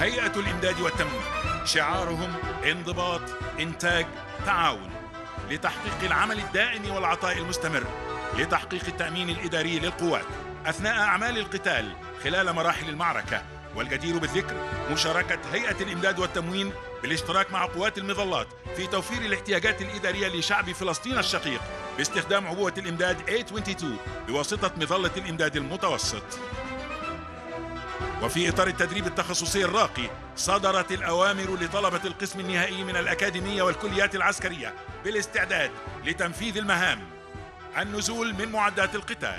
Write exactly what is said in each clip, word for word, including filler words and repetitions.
هيئة الإمداد والتموين شعارهم انضباط، إنتاج، تعاون، لتحقيق العمل الدائم والعطاء المستمر، لتحقيق التأمين الإداري للقوات أثناء أعمال القتال خلال مراحل المعركة. والجدير بالذكر مشاركة هيئة الإمداد والتموين بالاشتراك مع قوات المظلات في توفير الاحتياجات الإدارية لشعب فلسطين الشقيق باستخدام عبوة الإمداد ثمانية وعشرين بواسطة مظلة الإمداد المتوسط. وفي إطار التدريب التخصصي الراقي صدرت الأوامر لطلبة القسم النهائي من الأكاديمية والكليات العسكرية بالاستعداد لتنفيذ المهام، النزول من معدات القتال.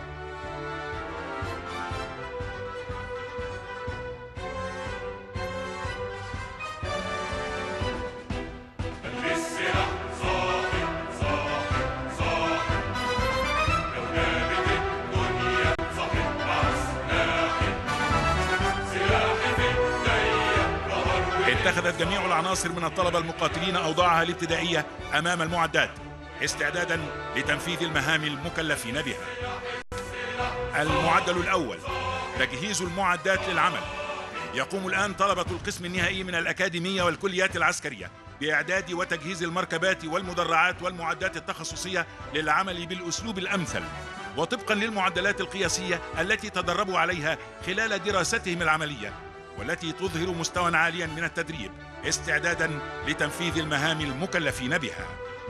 اتخذت جميع العناصر من الطلبة المقاتلين أوضاعها الابتدائية أمام المعدات استعدادا لتنفيذ المهام المكلفين بها. المعدل الأول تجهيز المعدات للعمل. يقوم الآن طلبة القسم النهائي من الأكاديمية والكليات العسكرية بإعداد وتجهيز المركبات والمدرعات والمعدات التخصصية للعمل بالأسلوب الأمثل وطبقا للمعدلات القياسية التي تدربوا عليها خلال دراستهم العملية، والتي تظهر مستوى عاليا من التدريب استعدادا لتنفيذ المهام المكلفين بها.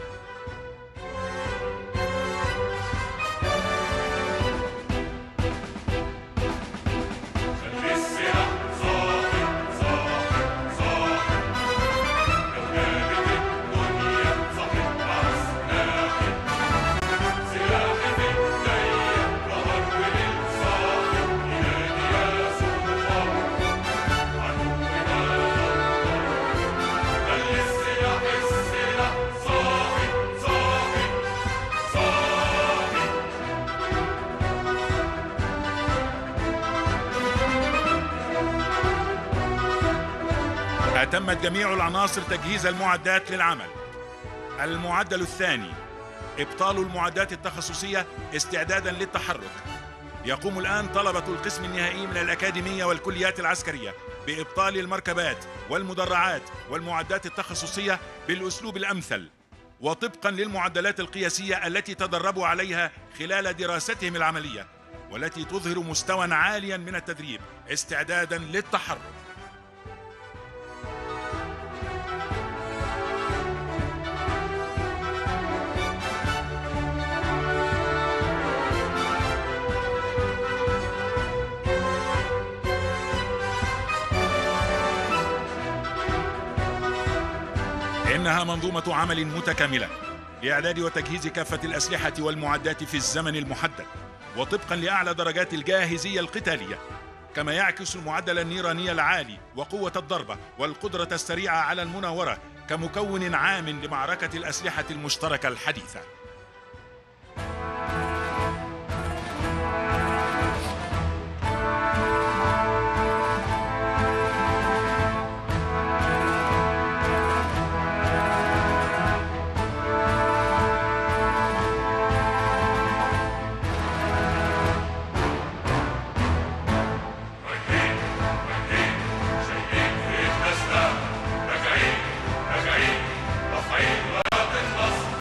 تمت جميع العناصر تجهيز المعدات للعمل. المعدل الثاني إبطال المعدات التخصصية استعدادا للتحرك. يقوم الآن طلبة القسم النهائي من الأكاديمية والكليات العسكرية بإبطال المركبات والمدرعات والمعدات التخصصية بالأسلوب الأمثل وطبقا للمعدلات القياسية التي تدربوا عليها خلال دراستهم العملية، والتي تظهر مستوى عاليا من التدريب استعدادا للتحرك. إنها منظومة عمل متكاملة لإعداد وتجهيز كافة الأسلحة والمعدات في الزمن المحدد وطبقا لأعلى درجات الجاهزية القتالية، كما يعكس المعدل النيراني العالي وقوة الضربة والقدرة السريعة على المناورة كمكون عام لمعركة الأسلحة المشتركة الحديثة.